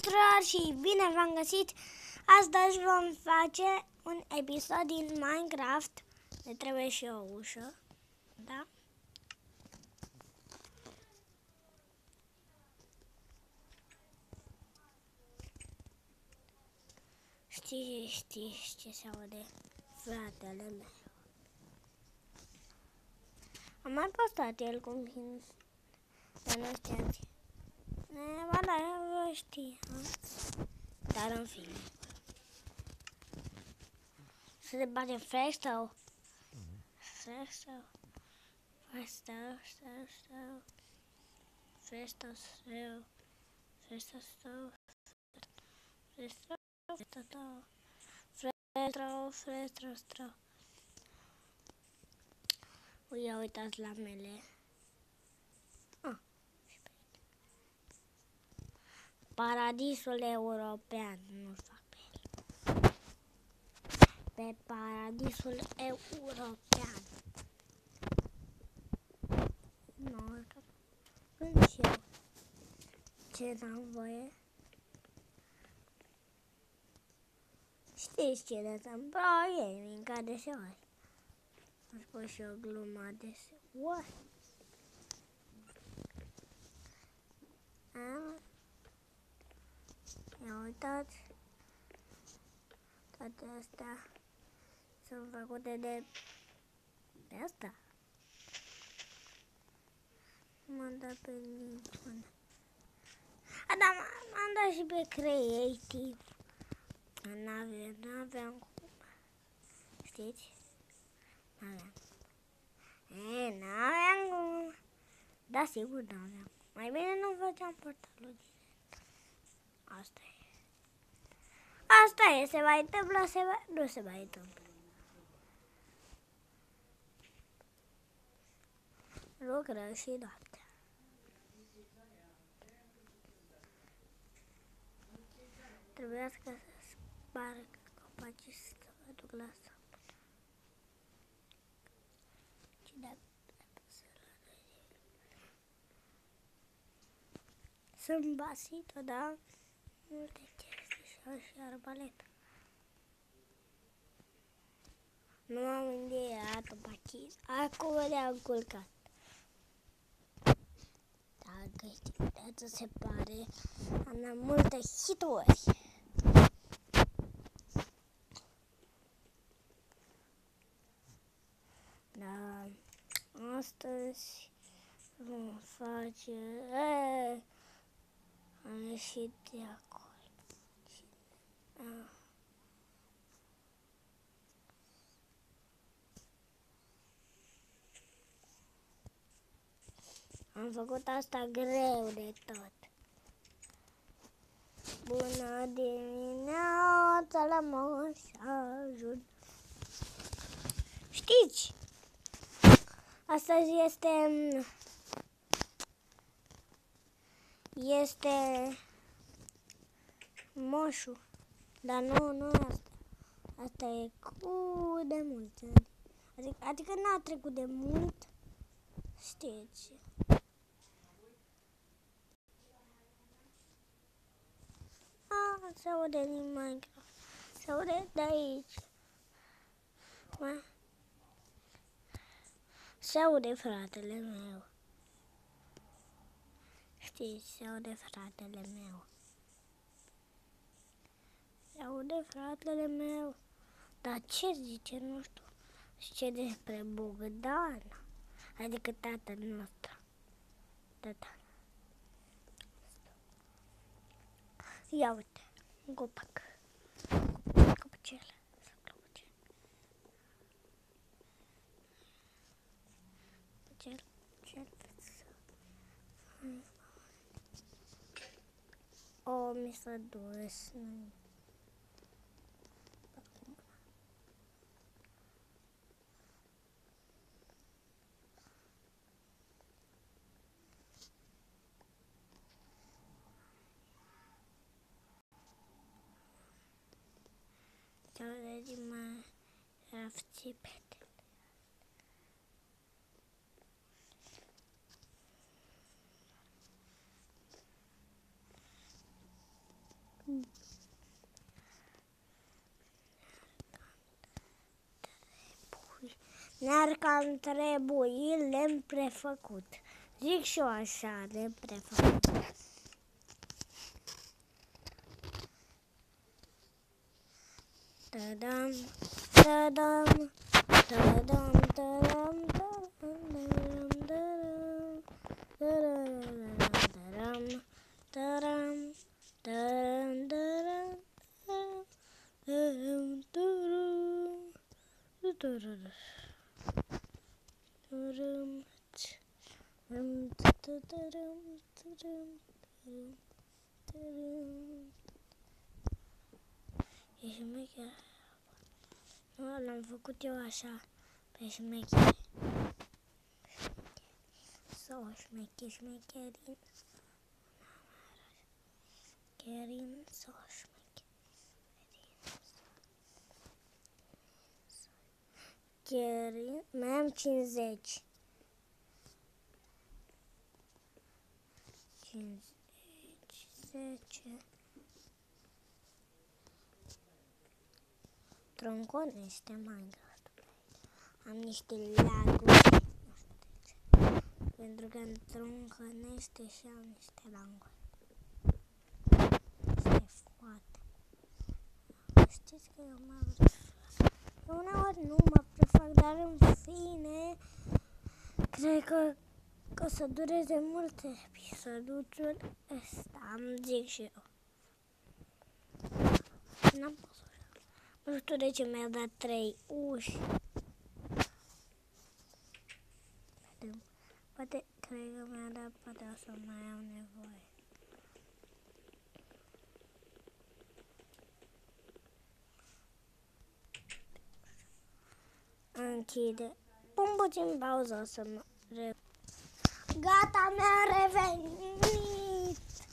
tuturor și bine v-am găsit! Astăzi vom face un episod din Minecraft. Ne trebuie și o ușă, da? Știi ce se aude, fratele meu. Am mai postat el cum fiind, dar nu știați. Ba da, eu știați. Dar în fine. Să se bate fresh sau? Fresh sau? Fresh sau? Fresh sau? Fresh sau? Fresh sau? Fresh sau? Fresh sau? Ia uitați la mele. Paradisul european, nu fac pe el. Pe paradisul european. Nu, când și eu. Ce n-am voie? Știți ce de Pro Gaming, ca deseori. Am spus și o glumă deseori. Ia uitați, toate astea sunt făcute de asta. M-am dat pe niciuna. Da, m-am dat și pe creativ. N-aveam cum. Știți? N-aveam cum. Da, sigur n-aveam. Mai bine nu făceam portalul. Asta e. Asta e, se mai întâmplă, nu se mai întâmplă. Lucrăm și noaptea. Trebuia să sparg copacii să mă duc la sapă. Și sunt basită, da? Multe chestii și arbaletă. Nu m-am îndiat copacii. Acum le-am culcat. Dacă știți, se pare, am multe hituri. Da, astăzi vom face... Am ieșit de acolo. Am făcut asta greu de tot. Bună dimineața la Moș Ajun. Știți? Astăzi este moșul. Dar nu asta. Asta e cu de mulți ani. Adică n-a trecut de mult. Știți? Se aude din Minecraft. Se aude de aici. Se aude fratele meu. Știți, se aude fratele meu. Se aude fratele meu. Dar ce zice, nu știu. Ce despre Bogdan? Adică tatăl nostru. Tata. Ia uite, un copac. Copacel. O, mi s-a dus. Din Minecraft pete. Ne-ar cam trebui lemn prefăcut. Zic și eu așa, lemn prefăcut. Tadam, tadam, tadam, tadam, tadam, tadam, tadam, tadam, e șmecher. Nu, l-am făcut eu așa, pe șmecher. Sau șmecherin. Kerin sau șmecherin. Mai am 50. 10. Troncon este Minecraft. Am niște laguri. Pentru că în tronconește și am niște laguri. Este foarte. Știți că eu mă prefac. Uneori nu mă prefac, dar în fine cred că o să dureze multe episodul ăsta, am zic și eu. N-am pus așa. Nu știu de ce mi-a dat 3 uși. Vedem. Poate, cred că mi-a dat, poate o să mai am nevoie. Închide. Pun puțin pauză, o să mă Gata, mi-a revenit!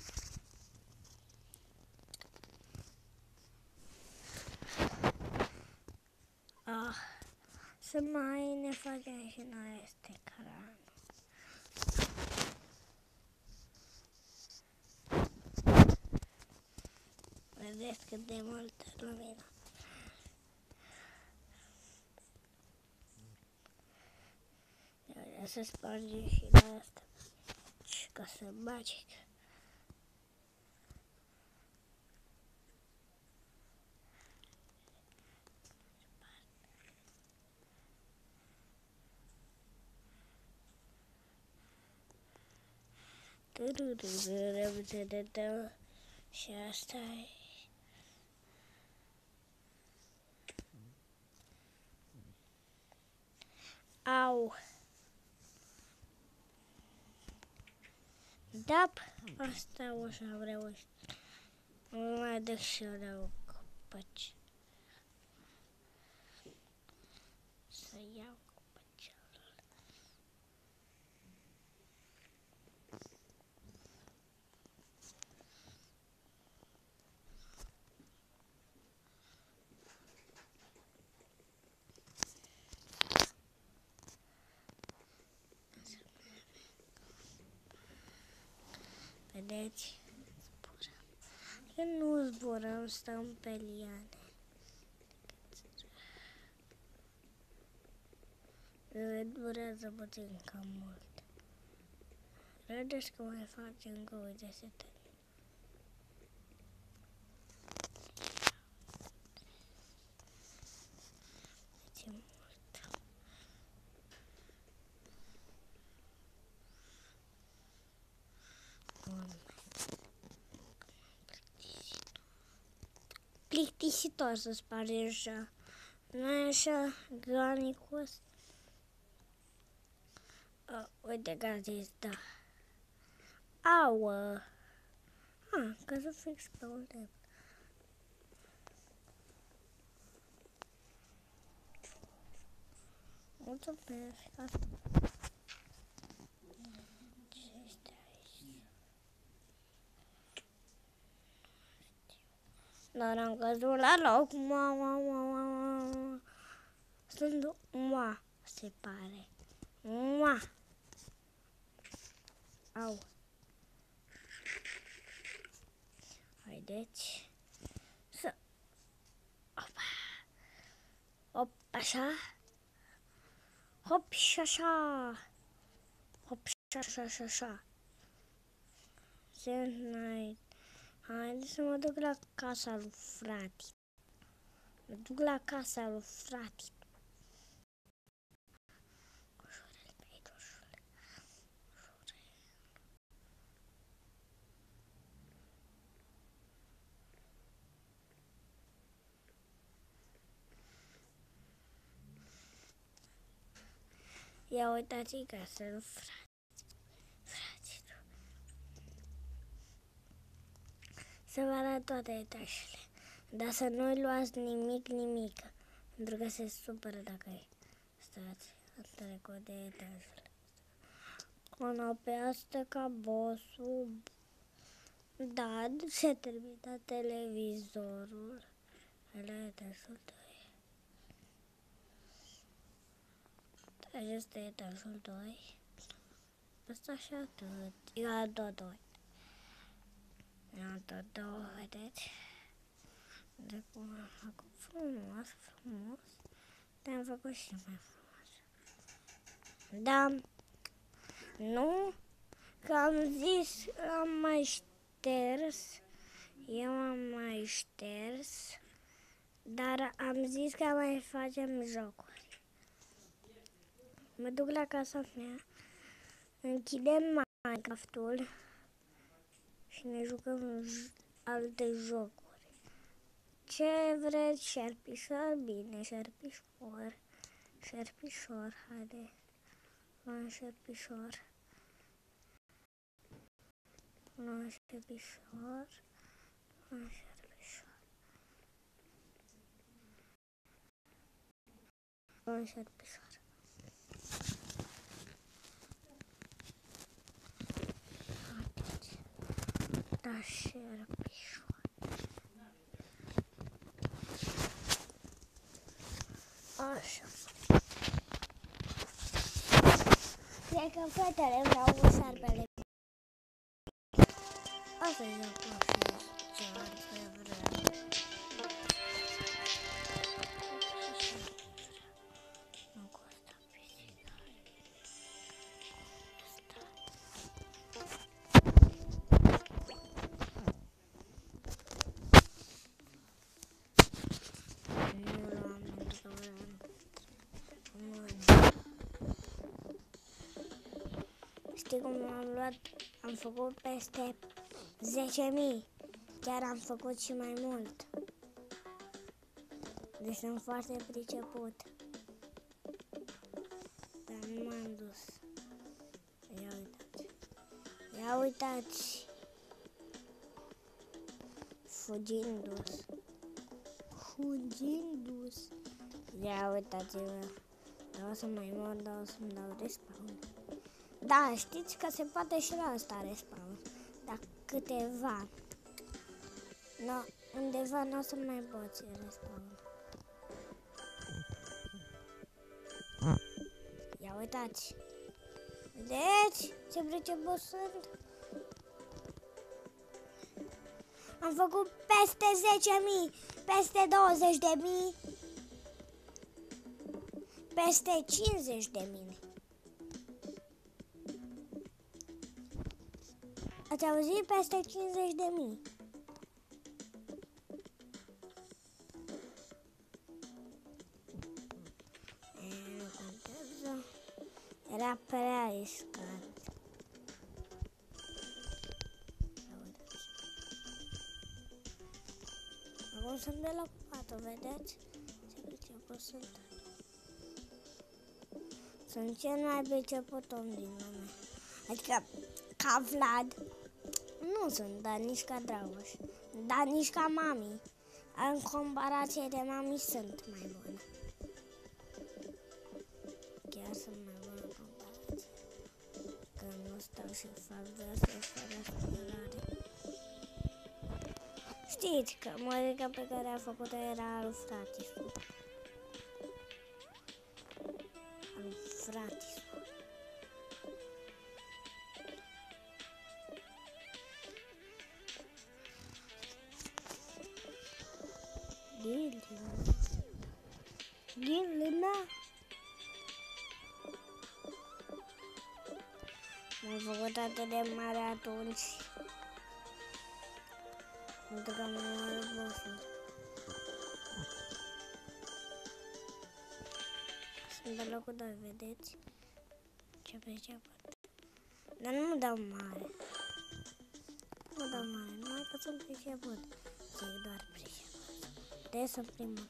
Să mai ne facem și noi este ecran. Vedeți cât de multă lumină. Să spargem și la asta. Și ca să magic. Și asta e. Au. Da, asta o să am reușit. Mai dă și eu de o copaci. Să iau copacele. Vedeți? Zburăm. Că nu zburăm, stăm pe liane. Durează puțin cam mult. Vedeți că mai facem încă, uite, se termină. Deci mult. Plictisitor să sparge așa. Nu e așa granicos. Uite că a zis, da. Auă! Ca să fix pe un lemn. Mulțumesc! Ce este aici? Dar am căzut la loc. Sunt se pare. Au. Haideți să... Opa, așa. Hop și așa. Hop și așa și așa. Sunt night. Haide să mă duc la casa lui frate. Mă duc la casa lui frate. Ia uitați casa lui frate. Să vă arăt toate etajele. Dar să nu-i luați nimic. Pentru că se supără dacă e. Stați, trecut de etajele. Canapea asta ca bossul. Da, se termină televizorul. La etajul 2. Acesta e etajul 2. Asta și atât. Ia tot 2. Ia tot 2, vedeți? De cum am făcut frumos. Te-am făcut și mai frumos. Da, nu, că am zis, am mai șters. Eu am mai șters. Dar am zis că mai facem jocuri. Mă duc la casa mea, închidem Minecraft-ul și ne jucăm alte jocuri. Ce vreți, șerpișor? Bine, șerpișor. Șerpișor, haide. Luăm șerpișor. Luăm șerpișor. Luăm șerpișor. Luăm șerpișor. Da, șerpișor. Așa. Cred că fetele vreau cu șarpele. Asta e jocul și șarpe vreau. Nu cu asta pisică. Nu l-am pentru că vreau. Știi cum am luat? Am făcut peste 10.000. Chiar am făcut și mai mult. Deci sunt foarte priceput. Dar nu m-am dus. Ia uitați. Ia uitați. Fugindu-s. Ia uitați-vă. Dar o să mai mor, dar o să-mi dau respawn. Da, știți că se poate și la asta respawn. Dar câteva. No, undeva nu o să mai poți respawn. Ia uitați. Vedeți ce priceput sunt? Am făcut peste 10.000, peste 20.000, peste 50.000. Ați auzit? Peste 50.000. Nu contează. Era prea riscant. Acum sunt de la 4, vedeți? Ce priceput sunt. Sunt cel mai priceput om din lume. Adică, ca Vlad, nu sunt, dar nici ca Dragoș, dar nici ca mami. În comparație de mami sunt mai bună. Chiar sunt mai bună în comparație. Că nu stau și fac de asta fără spălare. Știți că muzica pe care a făcut-o era al fratisul. Al fratisul. Ghilimea. M-am făcut atât de mare atunci. Pentru că m-am luat bossul. Sunt pe locul 2, vedeți? Ce priceput. Dar nu mă dau mare. Nu mă dau mare, numai că sunt priceput. Zic doar priceput. De sunt primul.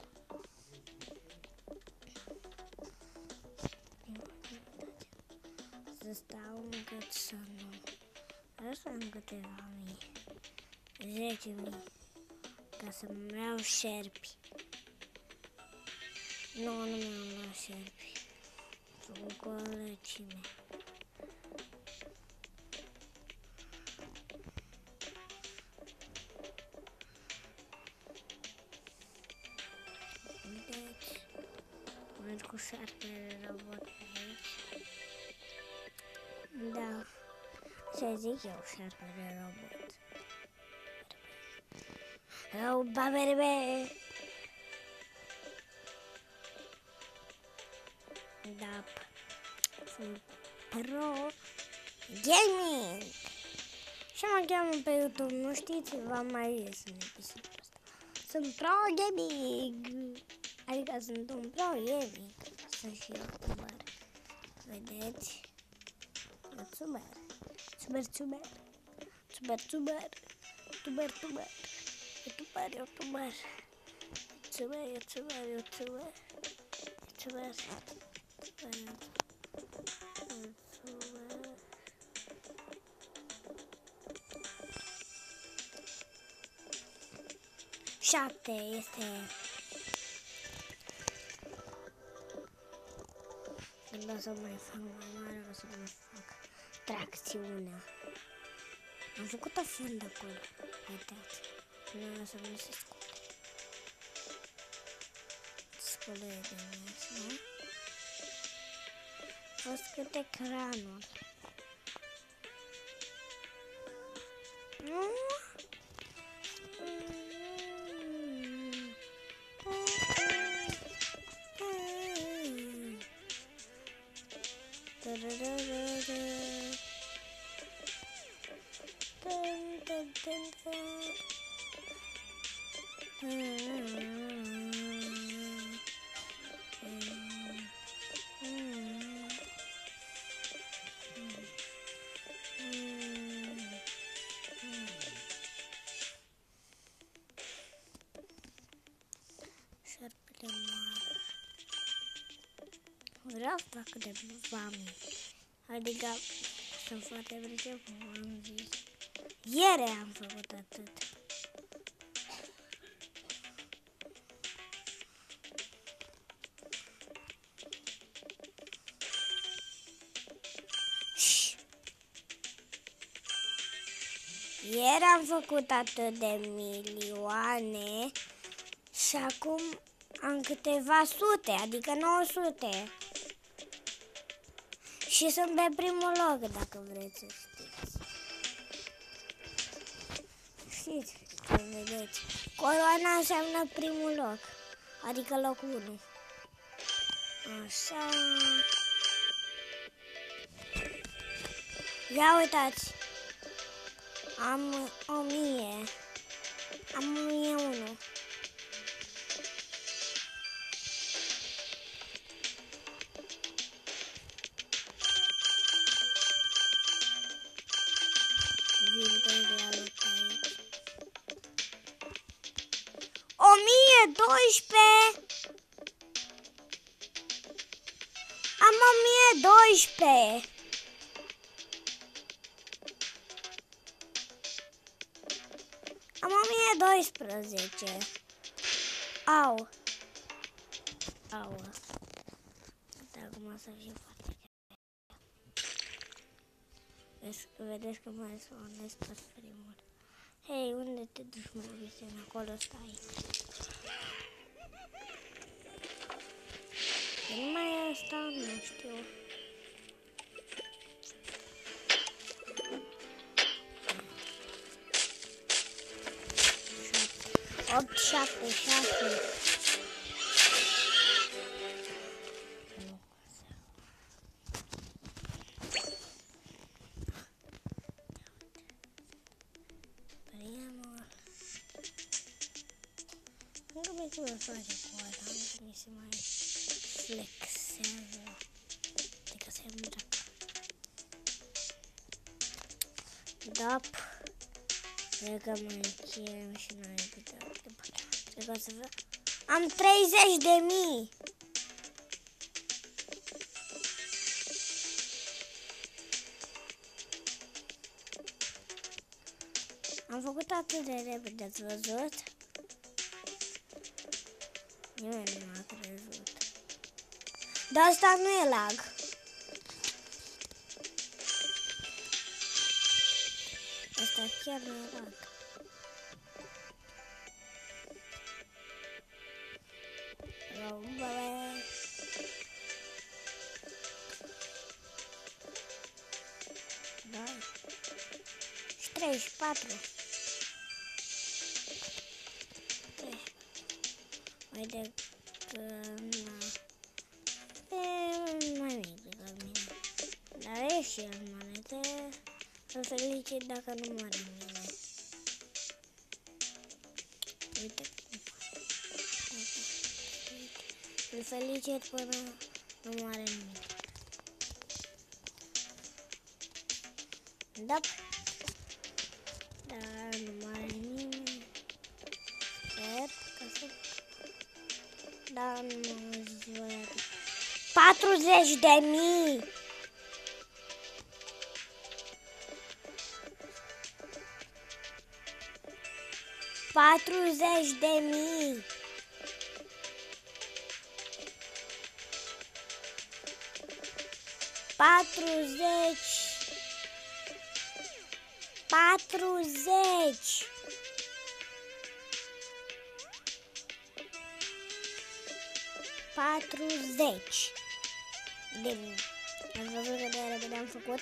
Să stau încât să nu. Asta în câteva mii. 10.000. Ca să-mi iau șerpi. Nu mi-am luat șerpi. Sunt colegii mei. Uiteți. Merg cu șarpele robot pe aici. Da. Ce zic eu, șarpele robot. Opa, berbe! Da. Sunt pro gaming. Și mă cheamă pe YouTube, nu știți? V-am mai zis în episodul ăsta. Sunt pro gaming. Adică sunt un pro gaming. Sunt și youtuber. Vedeți? Youtuber. Youtuber. Șapte este. Când o să mai fac mai mare, o să mai fac tracțiunea. Am făcut o fundă acolo. Uitați. Nu o să nu se scule. Scule de mes, nu? O scăt ecranul. Nu? Șarpele mare. Vreau să fac de vami. Adică sunt foarte priceput, am zis. Ieri am făcut atât. Ieri am făcut atât de milioane și acum am câteva sute, adică 900. Și sunt pe primul loc, dacă vreți să știți. Știți, să vedeți. Coloana înseamnă primul loc, adică locul 1. Așa. Ia uitați. Am 1000. Am 1001. Vin pe la luptă aici. 1012. Am 1012. Am 1012. Au. Au. Acum o să fiu foarte greu. Vedeți că mai spawnez pe primul. Hei, unde te duci, mă, Vicen? Acolo stai. Nu mai e asta, nu știu. Opt, 7, 6. mai cum îl face cu ăla, că mi se mai flexează. Adică se îmbracă. Da. Cred că mai încheiem și noi video. Cred că o să vă... Am 30.000! Am făcut atât de repede, ați văzut? Nimeni nu m-a crezut. Dar asta nu e lag. Asta chiar nu e lag. Da. Și 34. Mai mic decât mine. Dar e și el monete. Îl felicit dacă nu moare în mine. Uite. Îl felicit până nu moare în mine. Da. Dar nu moare în mine. Sper că să... Dar nu ziua 40.000! $40.000! $40.000 de mii. Ați văzut cât de repede am făcut?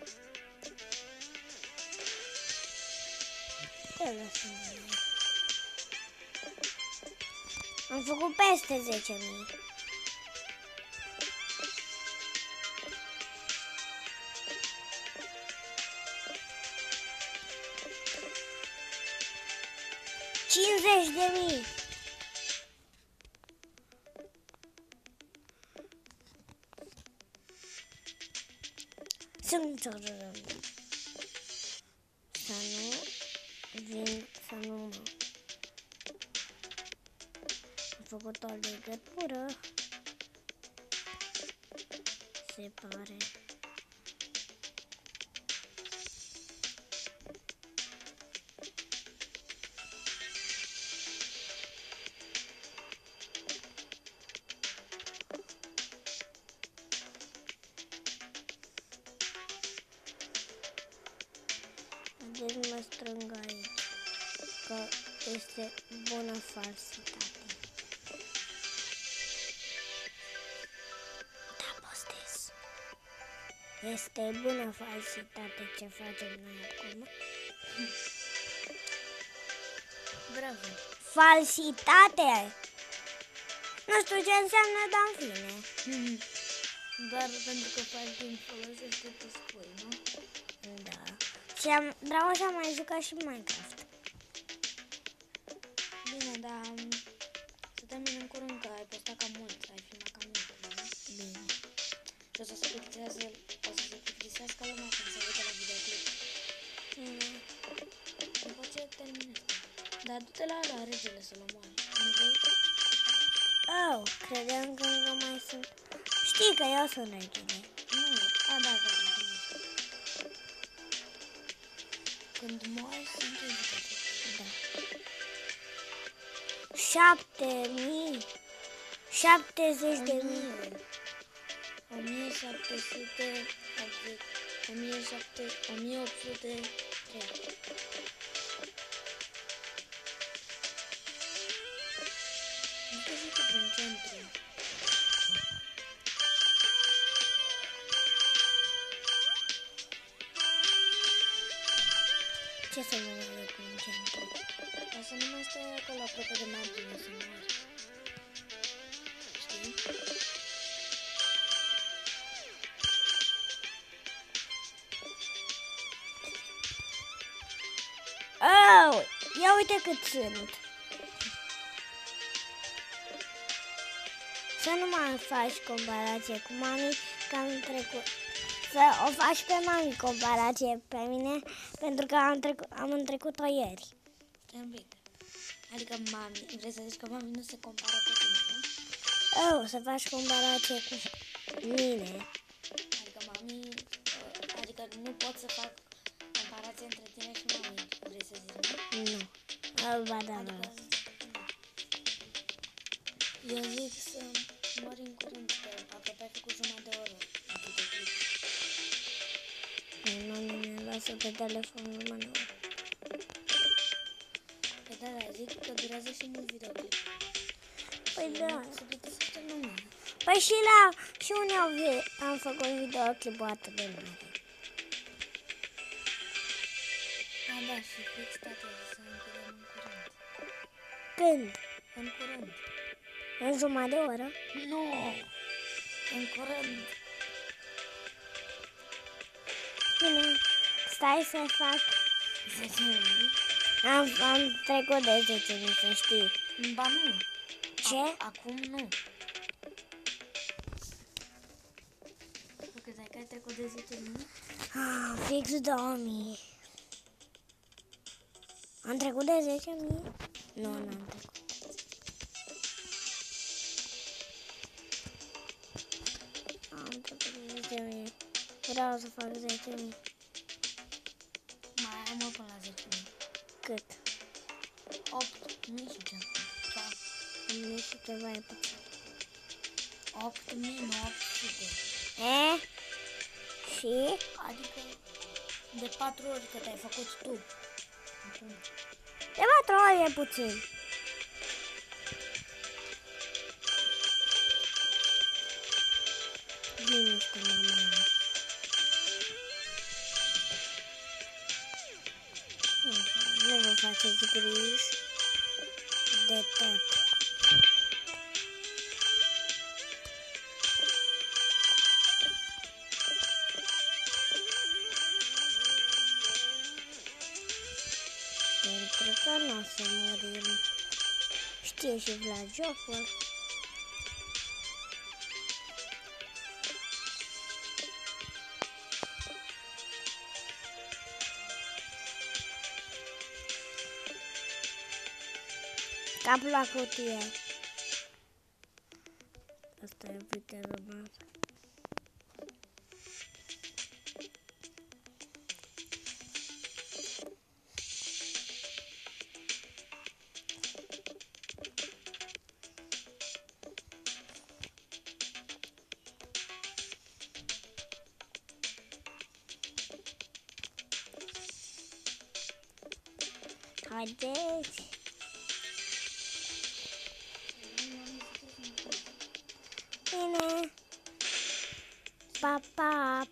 Am făcut peste 10.000. $50.000. Să nu mă... Am făcut o legătură. Se pare. Deci mă strâng aici, că este bună falsitate. Da, postez. Este bună falsitate ce facem noi acum. Bravo. Falsitate! Nu știu ce înseamnă, dar în fine. Doar pentru că faci timp folosește, tu spui, nu? Da. Și Dragoș a mai jucat și Minecraft. Bine, dar să termin în curând, că ai postat cam mult, ai filmat cam mult, nu? Bine. Și o să se plictisească lumea când se uită la videoclip. După ce terminezi. Dar du-te la regele să-l omoare. Nu vrei? Oh, credeam că încă mai sunt. Știi că eu sunt regele. Nu, da. Când mori, sunt regele. Da. 7.000. 70.000. 1803. Nu te zic prin centru. Ce să mă mai prin centru? Ca să nu mai stai acolo aproape de margine să mori. Știi? Oh, ia uite cât sunt. Să nu mai faci comparație cu mami, că am trecut. Să o faci pe mami comparație pe mine, pentru că am întrecut-o ieri. Stai un pic. Adică mami, vrei să zici că mami nu se compară cu tine, nu? Să faci comparație cu mine. Adică mami, adică nu pot să fac comparație între tine și mami, vrei să zici, nu? Nu. Ba da, Adică, da. eu zic să mori în curând, că aproape ai făcut jumătate de oră în videoclip. Mami mi-a lasă pe telefonul meu. Păi da, zic că durează și mult videoclip. Păi da. Se plictisește lumea. Păi și unde am făcut videoclipul atât de mare. Da, și fix, tată, să închidem în curând. Când? În curând. În jumătate de oră? Nu! În curând. Bine, stai să fac. 10 minute. Am trecut de 10 minute, să știi. Ba nu. Ce? Acum nu. Tu crezi că ai trecut de 10 minute? Fix 2000. Am trecut de 10.000? Nu, n-am trecut. Am trecut de 10.000. Vreau să fac 10.000. Mai ai mult până la 10 minute. Cât? 8.000 și ceva. 1000 și ceva e puțin. 8.900. Și? Adică de 4 ori cât ai făcut tu. Acum. De 4 ori e puțin. Liniște, mama. Nu vă faceți griji de tot. Pentru că nu o să murim. Știe și Vlad jocul. Capul la cutie. Asta e viteză mare. Haideți! Bine! Pa, pa!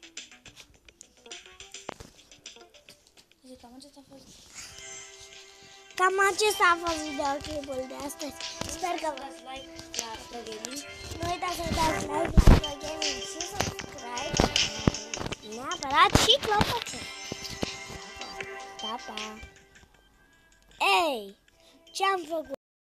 Zic, cam acesta a fost. Cam acesta a fost videoclipul de astăzi. Sper că Dați like la ProGaming. nu uitați să dați like la ProGaming și subscribe. Neapărat și clopoțel. Pa, pa! Ei! Ce-am făcut?